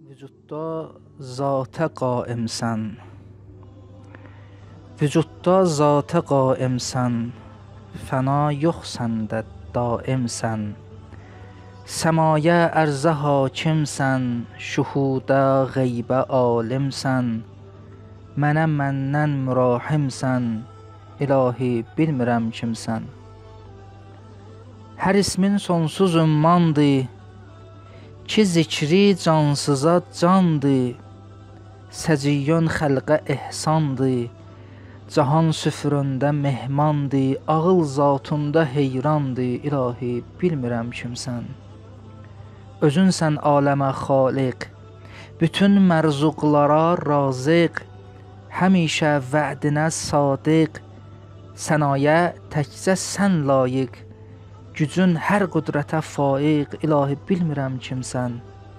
Vücudda zata qaimsən, vücudda zata qaimsən, fəna yox səndə daimsən. Səmaya ərzə hakimsən, şuhudə qeybə alimsən. Mənə məndən mürahimsən, ilahi bilmirəm kimsən. Hər ismin sonsuz ümmandır, ki zikri cansıza candır. Səciyyün xəlqə ehsandır, cahan süfründə mehmandır. Ağıl zatında heyrandır, ilahi bilmirəm kimsən. Özünsən aləmə xaliq, bütün mərzuqlara razıq. Həmişə vədinə sadiq, sənaya təkcə sən layiq. Gücün hər qüdrətə faiq, ilahi bilmirəm kimsən.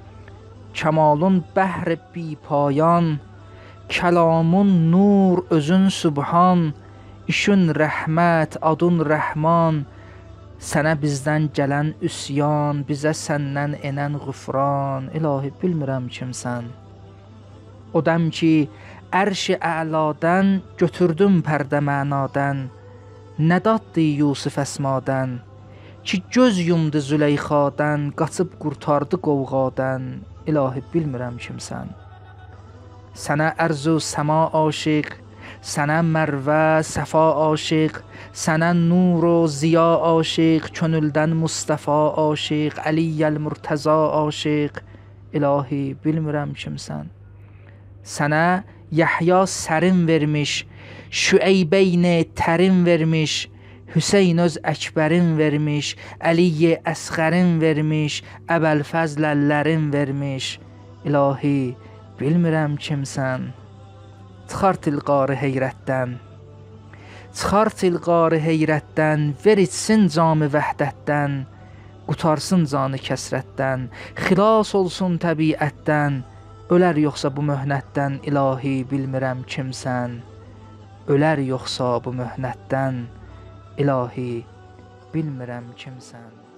Kəmalın bəhr bi payan, kəlamın nur özün sübhan. İşün rəhmət, adın rəhman, sənə bizdən gələn üsyan. Bizə səndən enən qüfran, ilahi bilmirəm kimsən. O dəm ki ərş-i əladən götürdüm pərdə mənadən. Nə daddı Yusif əsmadən, ki göz yumdu Züleyxadan. Qaçıb qurtardı qovğadan, ilahi bilmirəm kimsən. Sənə ərz-ü səma aşiq, sənə mərvə səfa aşiq. Sənə nur u ziya aşiq, könüldən Mustafa aşiq. Əliyyəl Murtəza aşiq, ilahi bilmirəm kimsən. Sənə Yəhya sərin vermiş, Şüeybeyni tərin vermiş. Hüseyn öz əkbərin vermiş, Əliyi əsğərin vermiş. Əbəlfəzləllərin vermiş, ilahi bilmirəm kimsən. Çıxar tilqarı heyrətdən, çıxar tilqarı heyrətdən. Ver içsin cam-ı vəhdətdən, qutarsın canı kəsrətdən. Xilas olsun təbiətdən, ölər yoxsa bu möhnətdən, ilahi bilmirəm kimsən. Ölər yoxsa bu möhnətdən, ilahi bilmirəm kimsən.